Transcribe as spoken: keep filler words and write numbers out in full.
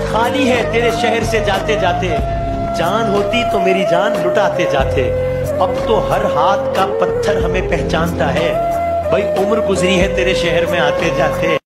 खाली है तेरे शहर से जाते जाते, जान होती तो मेरी जान लुटाते जाते। अब तो हर हाथ का पत्थर हमें पहचानता है, भाई उम्र गुजरी है तेरे शहर में आते जाते।